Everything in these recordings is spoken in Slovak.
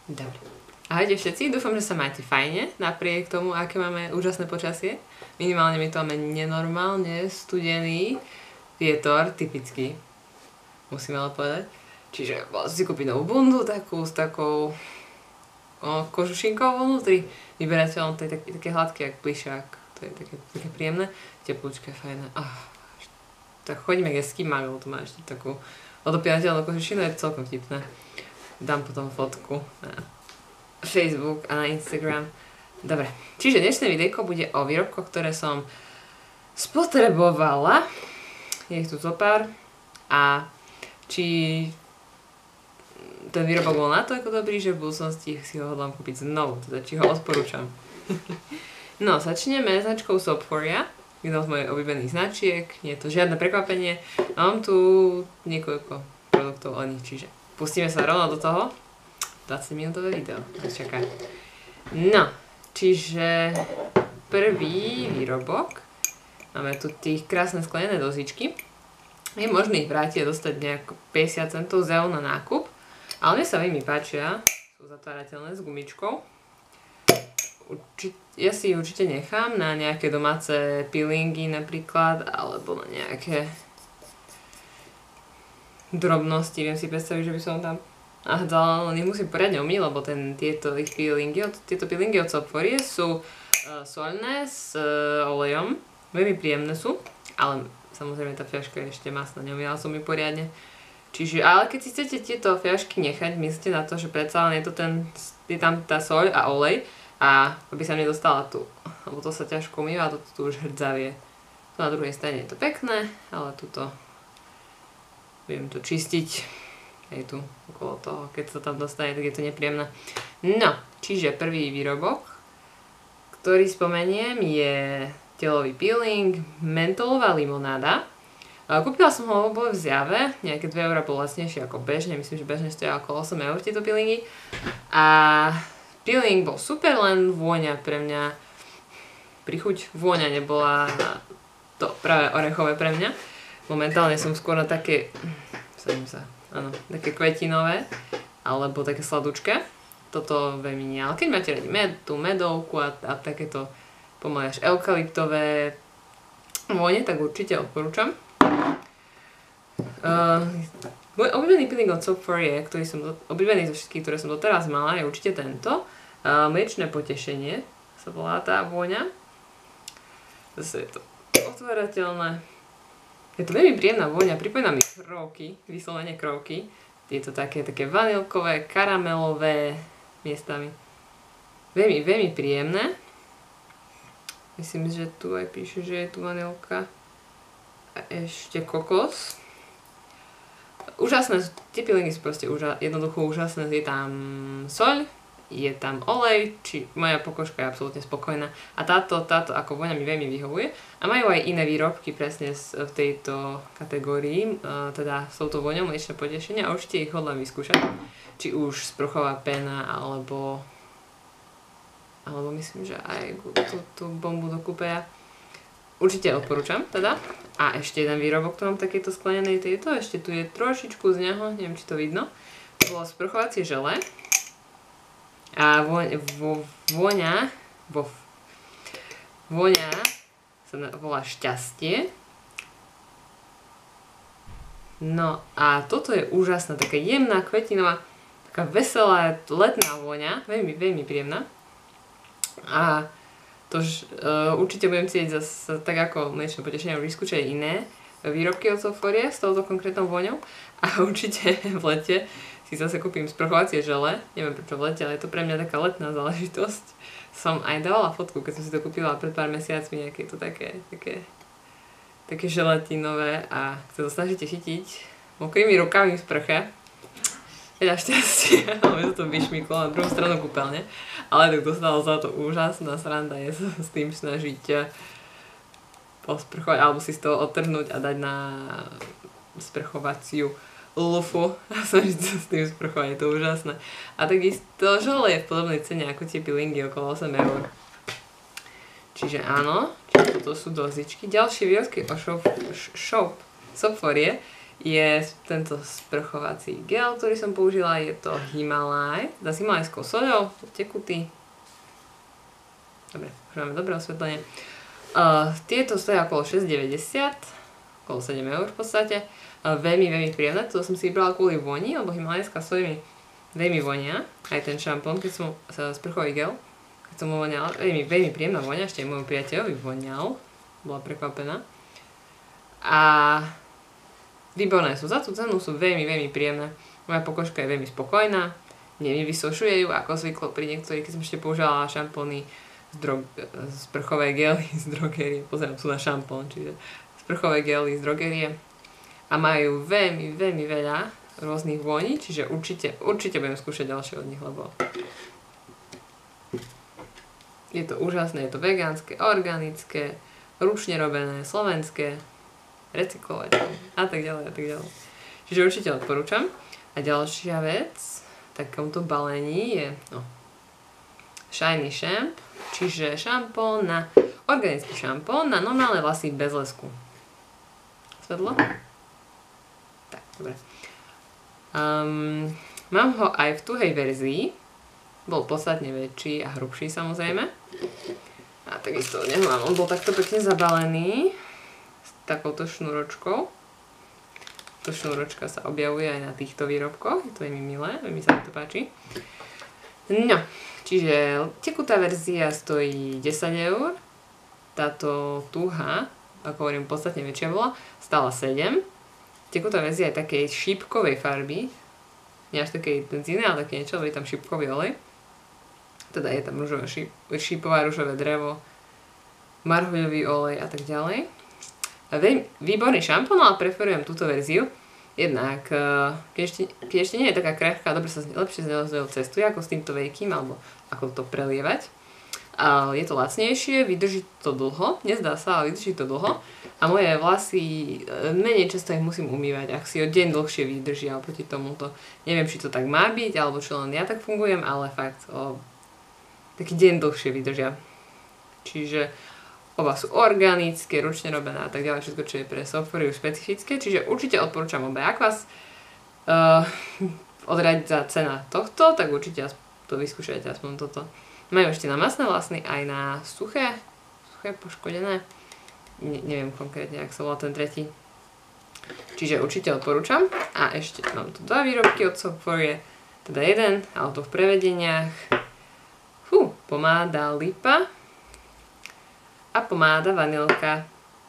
Dobre. Ahojte všetci, dúfam, že sa máte fajne, napriek tomu, aké máme úžasné počasie. Minimálne my to máme nenormálne studený vietor, typický, musím ale povedať. Čiže si kúpiť novú bundu, takú s takou kožušinkou vnútri, vyberateľom, to je také hladké, jak plišák, to je také príjemné, teplúčke, fajné. Tak chodíme k Eskimagov, to má ešte takú odopierateľnú kožušinu, je to celkom vtipné. Dám potom fotku na Facebook a na Instagram. Dobre, čiže dnešné videjko bude o výrobkoch, ktoré som spotrebovala. Je ich tu zopár. A či ten výrobok bol natoľko dobrý, že v budúcnosti si ho hodlám kúpiť znovu, teda či ho odporúčam. No, začneme značkou Sophoria, jednou z mojich obľúbených značiek, nie je to žiadne prekvapenie. Mám tu niekoľko produktov o nich, čiže pustíme sa rovno do toho. 20-minútové video nás čaká. No, čiže prvý výrobok. Máme tu tých krásne sklenené dozičky. Je možné ich vrátiť a dostať nejako 50 centov z na nákup. Ale mne sa veľmi páčia. Sú zatvárateľné s gumičkou. Ja si ich určite nechám na nejaké domáce peelingy napríklad, alebo na nejaké drobnosti. Viem si predstaviť, že by som tam nahádzala, ale nemusím poriadne umyť, lebo tieto peelingy od Sophorie sú soľné s olejom. Veľmi príjemné sú, ale samozrejme tá fľaška je ešte masná, neumývala som ju poriadne. Čiže, ale keď si chcete tieto fľašky nechať, myslíte na to, že predsa len je tam tá soľ a olej a aby sa nedostala tu, lebo to sa ťažko umýva a toto tu už hrdzavie. Tu na druhej strane je to pekné, ale tuto viem to čistiť aj tu okolo toho, keď sa tam dostane, tak je to nepríjemné. No, čiže prvý výrobok, ktorý spomeniem, je telový peeling mentolová limonáda. Kúpila som ho v Zjave, nejaké 2 € bol lacnejšie ako bežne, myslím, že bežne stojí okolo 8 € tieto peelingy. A peeling bol super, len vôňa pre mňa, prichuť vôňa nebola to práve orechové pre mňa. Momentálne som skôr na také, áno, také kvetinové, alebo také sladučké. Toto veľmi nie, ale keď máte radi tú medovku a takéto pomaly až eukalyptové vône, tak určite odporúčam. Môj obľúbený peeling od Sophorie, obľúbený zo všetkých, ktoré som doteraz mala, je určite tento. Mliečne potešenie sa volá tá vôňa. Zase je to otvárateľné. Je to veľmi príjemná vôňa, pripomína mi krovky, vyslovene krovky. Je to také vanilkové, karamelové miestami. Veľmi, veľmi príjemné. Myslím, že tu aj píše, že je tu vanilka. A ešte kokos. Úžasné, tie peelingy sú proste jednoducho úžasné. Je tam soľ, je tam olej, či moja pokožka je absolútne spokojná. A táto ako vôňa mi veľmi vyhovuje. A majú aj iné výrobky presne v tejto kategórii, teda s touto vôňou mliečne potešenie a určite ich hodlám vyskúšať. Či už sprchová péna, alebo myslím, že aj tú bombu do kúpeja. Určite odporúčam teda. A ešte jeden výrobok, ktorý mám takéto sklenenej tejto, ešte tu je trošičku z neho, neviem, či to vidno. To bolo sprchovacie žele. A vôňa sa volá šťastie. No a toto je úžasná, taká jemná, kvetinová, taká veselá, letná vôňa, veľmi, veľmi príjemná. A to určite budem chcieť zase tak ako mliečne potešenie vyskúšať iné výrobky od Sophorie s touto konkrétnou vôňou. A určite v lete si zase kúpim sprchovacie žele. Neviem prečo v lete, ale je to pre mňa taká letná záležitosť. Som aj dávala fotku, keď som si to kúpila pred pár mesiacmi, aké je to také želatinové a keď sa to snažíte chytiť mokrými rukami v sprche, veľa šťastia, ale to vyšmyklo na druhú stranu kúpeľne. Ale tak dostala sa to úžasná sranda, je sa s tým snažiť posprchovať alebo si z toho odtrhnúť a dať na sprchovaciu lufu a snažiť sa s tým sprchovať, je to úžasné. A takisto žele je v podobnej cene ako tie peelingy, okolo 8 €. Čiže áno, toto sú dozičky. Ďalšie výrobky o Sophorie je tento sprchovací gel, ktorý som použila, je to Himalaj, s himalajskou soľou, tekutý. Dobre, už máme dobré osvetlenie. Tieto stojí okolo 6,90, okolo 7 eur v podstate. Veľmi, veľmi príjemné, to som si vybrala kvôli voni, lebo himalajská soľ mi veľmi vonia. Aj ten šampón, keď som sprchový gel, keď som ho voňala, veľmi príjemná vonia, ešte aj môjmu priateľovi voňal, bola prekvapená. A výborné sú za tú cenu, sú veľmi, veľmi príjemné. Moja pokožka je veľmi spokojná, nevysušuje ju, ako zvyklo pri niektorých, keď som ešte používala šampóny sprchové gely z drogerie, pozerám sú na šampón, čiže sprchové gely z drogerie a majú veľmi, veľmi veľa rôznych voní, čiže určite budem skúšať ďalšie od nich, lebo je to úžasné, je to vegánske, organické, ručne robené, slovenské, recyklové a tak ďalej a tak ďalej. Čiže určite odporúčam. A ďalšia vec v takomto balení je Shiny Shampoo, čiže organický šampón na normálne vlasy bez lesku. Svetlo? Tak, dobre. Mám ho aj v tuhej verzii. Bol podstatne väčší a hrubší samozrejme. A takisto mám. On bol takto pekne zabalený s takouto šnúročkou. To šnúročka sa objavuje aj na týchto výrobkoch. Je to veľmi milé, veľmi sa mi to páči. No, čiže tekutá verzia stojí 10 eur. Táto tuha, ako hovorím, podstatne väčšia bola, stála 7. Tekutá verzia je takej šípkovej farby. Nie až takej benzíny, ale také niečo, lebo je tam šípkový olej. Teda je tam šípové ružové drevo, marhuľový olej a tak ďalej. Výborný šampón, ale preferujem túto verziu. Jednak, keď ešte nie je taká krehká, lepšie sa cestuje ako s týmto veľkým, alebo ako to prelievať. Je to lacnejšie, vydrží to dlho, nezdá sa, ale vydrží to dlho. A moje vlasy, menej často ich musím umývať, ak si o deň dlhšie vydržia oproti tomuto. Neviem, či to tak má byť, alebo či len ja tak fungujem, ale fakt taký deň dlhšie vydržia. Čiže oba sú organické, ručne robené a tak ďalej, všetko, čo je pre Soforiu špecifické. Čiže určite odporúčam obe. Ak vás odradza cena tohto, tak určite to vyskúšajte aspoň toto. Majú ešte na masné vlasy, aj na suché poškodené. Neviem konkrétne, ak sa volá ten tretí. Čiže určite odporúčam. A ešte mám tu 2 výrobky od Soforie. Teda jeden, ale to v prevedeniach. Pomáda lipa a pomáda vanilka.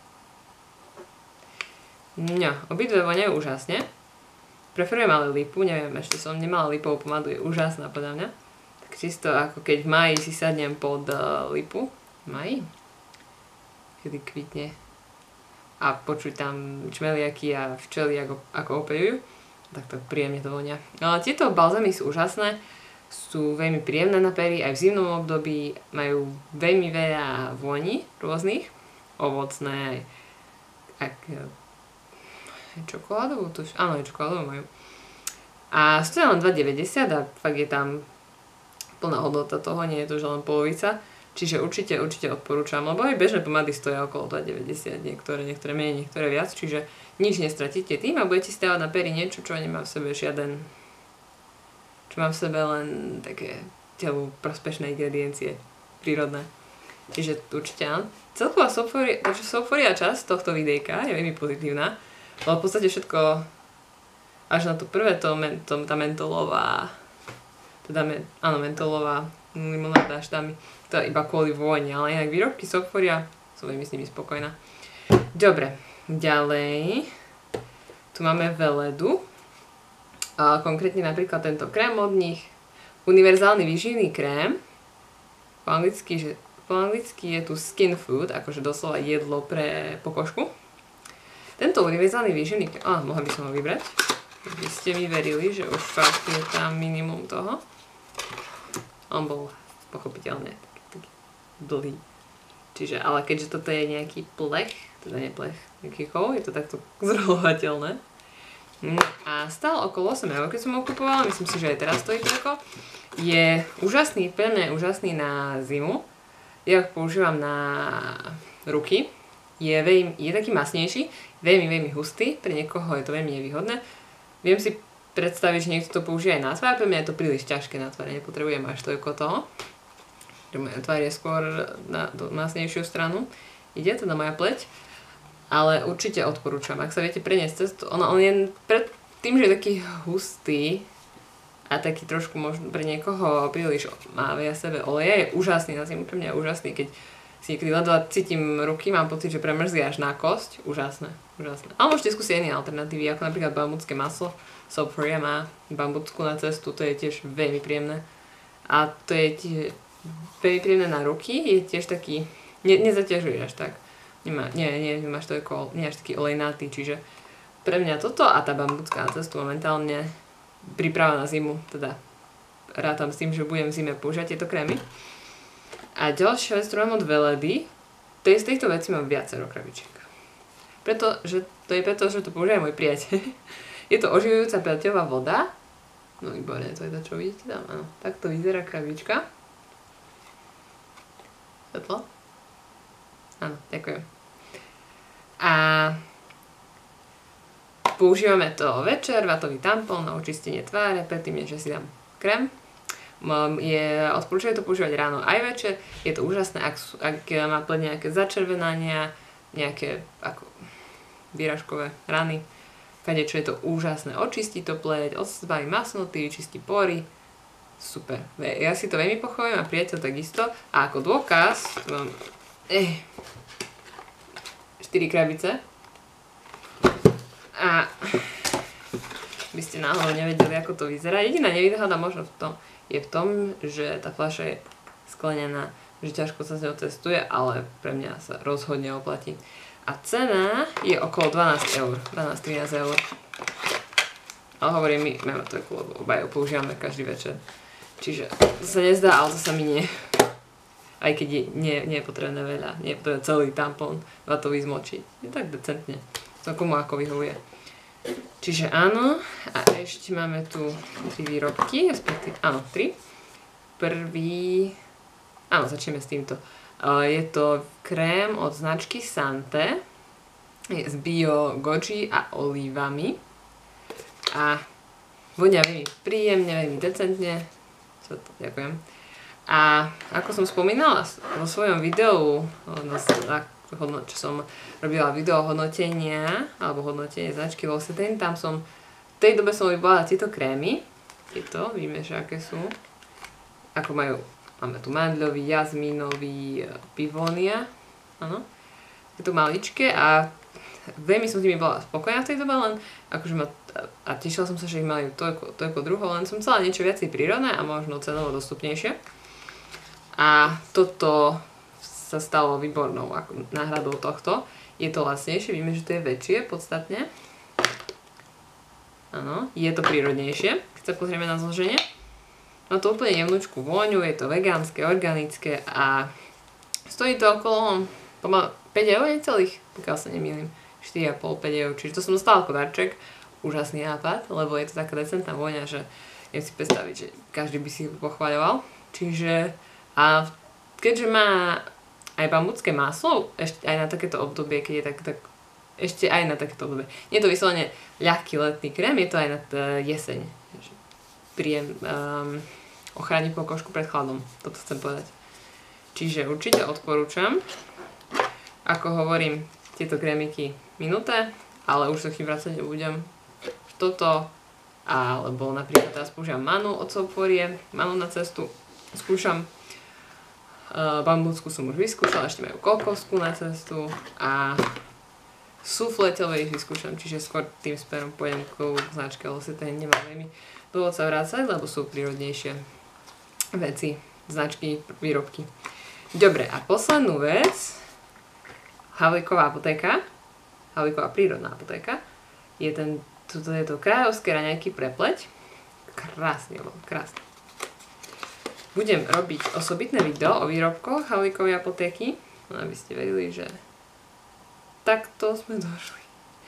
No, obidve voňajú úžasne. Preferujem ale lipu, neviem, ešte som nemala lipovú pomádu, je úžasná podľa mňa. Tak čisto ako keď v máji si sadnem pod lipu. Máji? Kedy kvitne. A počuť tam čmeliaky a včely ako opeľujú. Tak to príjemne to vonia. Ale tieto balzamy sú úžasné. Sú veľmi príjemné na pery, aj v zimnom období majú veľmi veľa voní rôznych, ovocné, aj čokoládovú tuž, áno, aj čokoládovú majú. A stojí len 2,90 a fakt je tam plná hodnota toho, nie je to že len polovica, čiže určite odporúčam, lebo aj bežné pomády stoja okolo 2,90, niektoré menej, niektoré viac, čiže nič nestratíte tým a budete si dávať na pery niečo, čo nemá v sebe mám v sebe len také telu prospešné ingrediencie, prírodné. Čiže určite áno. Celková Soforia časť tohto videjka je veľmi pozitívna, lebo v podstate všetko, až na to prvé, tá mentolová, mentolová limonáda až tam, to je iba kvôli vôni, ale inak výrobky Soforia, som veľmi s nimi spokojná. Dobre, ďalej, tu máme Veledu. Konkrétne napríklad tento krém od nich, univerzálny výživný krém, po anglicky je tu skin food, akože doslova jedlo pre pokožku. Tento univerzálny výživný krém, mohla by som ho vybrať, by ste mi verili, že už fakt je tam minimum toho. On bol pochopiteľne taký dlhý. Čiže, ale keďže toto je nejaký plech, teda nie plech, nejaký kov, je to takto zrolovateľné. A stál okolo 8 eur, keď som ho kupovala, myslím si, že aj teraz stojí toľko. Je úžasný, pevne úžasný na zimu. Ja ho používam na ruky. Je taký masnejší. veľmi, veľmi hustý, pre niekoho je to veľmi nevýhodné. Viem si predstaviť, že niekto to použije aj na tvár, pre mňa je to príliš ťažké na tvár, nepotrebujem až toľko toho. Moja tvár je skôr na masnejšiu stranu, ide teda moja pleť, ale určite odporúčam, ak sa viete preniesť cez to, on je pred tým, že je taký hustý a taký trošku možno pre niekoho príliš má v sebe oleja, je úžasný na zimu, pre mňa je úžasný, keď si niekedy ledva cítim ruky, mám pocit, že premrzli až na kosť, úžasné, úžasné. Ale môžete skúsiť iné alternatívy, ako napríklad bambucké maslo, Soap4Ria má bambucku na cestu, to je tiež veľmi príjemné a to je tiež veľmi príjemné na ruky, je tiež taký, nezaťažuje až tak, nemáš toľko, nie až taký olejnatý, čiže pre mňa toto a tá bambucká na cestu momentálne príprava na zimu, teda rátam s tým, že budem v zime používať tieto krémy. A ďalšia vec, ktorú mám od Veledy, to je z týchto vecí mám viacero krabičiek. To je preto, že to používa môj priateľ. Je to oživujúca pelťová voda. No výborné, to je to, čo vidíte tam, áno. Takto vyzerá krabička. Svetlo? Áno, ďakujem. A používame to večer, vatový tampón na očistenie tváre, predtým, než si dám krém. Odporúčajú to používať ráno aj večer. Je to úžasné, ak má pleť nejaké začervenania, nejaké ako výražkové rany. Kadečo je to úžasné. Očistí to pleť, odstaví masnoty, čistí pory. Super. Ja si to veľmi pochovujem a priateľ takisto. A ako dôkaz mám 4 krabice. A by ste náhodou nevedeli, ako to vyzerá. Jediná nevýhoda možno je v tom, že tá fľaša je sklenená, že ťažko sa s ňou cestuje, ale pre mňa sa rozhodne oplatí. A cena je okolo 12 eur, 12-13 eur. Ale hovorím, my máme toľko, lebo obaja používame každý večer. Čiže to sa nezdá, ale to sa mi nie. Aj keď nie je potrebné veľa, nie je potrebné celý tampón vatový zmočiť. Je tak decentne. To komu ako vyhovuje. Čiže áno, a ešte máme tu 3 výrobky, áno, 3. Prvý, áno, začneme s týmto. Je to krém od značky Sante, je z bio goji a olívami a vonia veľmi príjemne, veľmi decentne. Ďakujem. A ako som spomínala vo svojom videu, čo som robila video hodnotenia, alebo hodnotenie značky L'Occitane, tam som, v tej dobe som vybovala tieto krémy, tieto, víme, že aké sú, ako majú, máme tu mandľový, jazmínový, pivónia, áno, je to maličké a veľmi som s nimi bola spokojná v tej dobe, len akože a tešila som sa, že ich majú toľko druhov, len som chcela niečo viacej prírodné a možno cenovo dostupnejšie. A toto sa stalo výbornou náhradou tohto. Je to lacnejšie, vieme, že to je väčšie podstatne. Áno, je to prírodnejšie, keď sa pozrieme na zloženie. Má to úplne jemnúčku vôňu, je to vegánske, organické a stojí to okolo 5 eur necelých, pokiaľ sa nemýlim. 4,5-5 eur, čiže to som dostala ako darček. Úžasný nápad, lebo je to taká decentná vôňa, že viem si predstaviť, že každý by si ju pochvaľoval. Čiže a keďže má aj bambucké maslo, ešte aj na takéto obdobie, keď je tak ešte aj na takéto obdobie. Nie je to vyslovene ľahký letný krém, je to aj na jeseň. Ochráni pokožku pred chladom, toto chcem povedať. Čiže určite odporúčam. Ako hovorím, tieto krémiky minuté, ale už sa k nim vracať nebudem. Toto, alebo napríklad teraz používam Manu od Soap4Ria, Manu na cestu skúšam. Bambuckú som už vyskúšala, ešte majú kokosku na cestu a sufleťové ich vyskúšam, čiže skôr tým smerom pôjdem k značke L'Occitane, nemám veľmi dôvod sa vrácať, lebo sú prírodnejšie veci, značky, výrobky. Dobre, a poslednú vec, Havlíková apotéka, Havlíková prírodná apotéka, toto je to kráľovské raňajky pre pleť. Krásne, krásne. Budem robiť osobitné video o výrobkoch Havlíkovej apotéky, aby ste vedeli, že takto sme došli.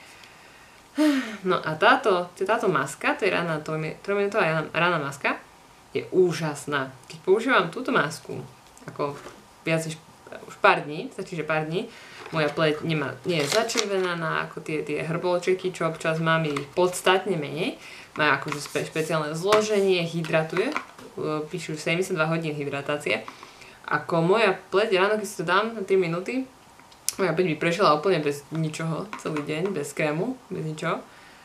No a táto maska, to je 3-minútová ranná maska, je úžasná. Keď používam túto masku, ako viac než už pár dní, stačí, že pár dní, moja pleť nie je začervenaná ako tie hrbolčeky, čo občas mám, je ich podstatne menej. Má akože špeciálne zloženie, hydratuje, píšu 72 hodín hydratácie. Ako moja pleť, ráno keď si to dám na 3 minúty, moja pleť by prešla úplne bez ničoho, celý deň, bez krému, bez ničoho.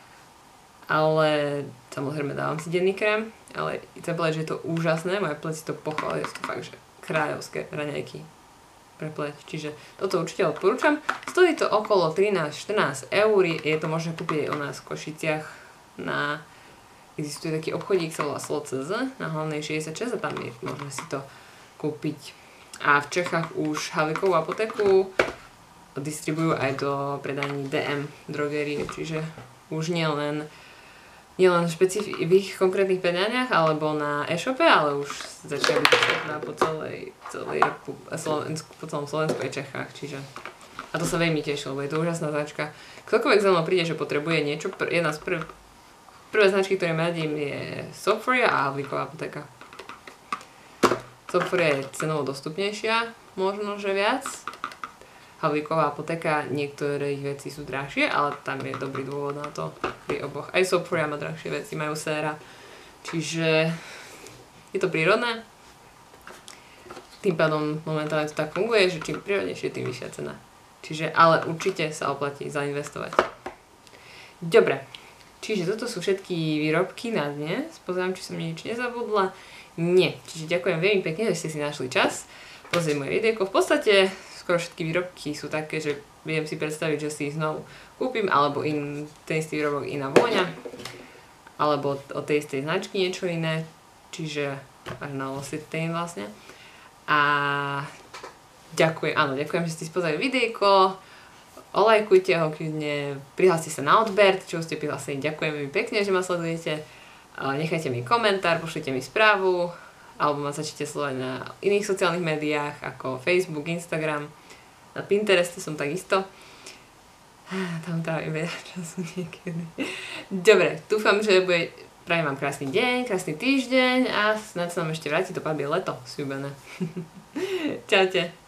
Ale samozrejme dávam si denný krém, ale chcem povedať, že je to úžasné, moja pleť si to pochváli, je to fakt, že kráľovské raňajky pre pleť, čiže toto určite odporúčam. Stojí to okolo 13-14 eur, je to možné kúpiť aj u nás v Košiciach existuje taký obchodík, sa volá Slo.cz, na hlavnej 66 a tam je možné si to kúpiť. A v Čechách už Havlíkovú apotéku distribujú aj do predaní DM drogerie, čiže už nielen v ich konkrétnych predaniach alebo na e-shope, ale už začína byť dostupná po celom Slovensku a Čechách, čiže a to sa veľmi teší, lebo je to úžasná značka. Ktokoľvek za mnou príde, že potrebuje niečo, jedna z prvé značky, ktoré radím, je Sophoria a Havlíková apotéka. Sophoria je cenovo dostupnejšia, možno že viac. Havlíková apotéka, niektoré ich veci sú drahšie, ale tam je dobrý dôvod na to pri oboch. Aj Sophoria má drahšie veci, majú séra. Čiže je to prírodné. Tým pádom momentálne to tak funguje, že čím prírodnejšie, tým vyššia cena. Čiže, ale určite sa oplatí zainvestovať. Dobre, čiže toto sú všetky výrobky na dnes. Pozriem, či som nič nezabudla. Nie, čiže ďakujem veľmi pekne, že ste si našli čas pozrieť moje videjko. V podstate skoro všetky výrobky sú také, že viem si predstaviť, že si ich znovu kúpim, alebo ten istý výrobok iná vôňa, alebo od tej istej značky niečo iné, čiže až na L'Occitane vlastne. A ďakujem, že ste si pozreli videjko, olajkujte ho kľudne, prihláste sa na odber, čo ste prihlásení, ďakujem veľmi pekne, že ma sledujete, nechajte mi komentár, pošlite mi správu, alebo ma začnite sledovať na iných sociálnych médiách ako Facebook, Instagram, na Pintereste som takisto. Tam trávim veľa času niekedy. Dobre, dúfam, že prajem vám krásny deň, krásny týždeň a snad sa nám ešte vráti do Pabie leto, sľúbené. Čaute.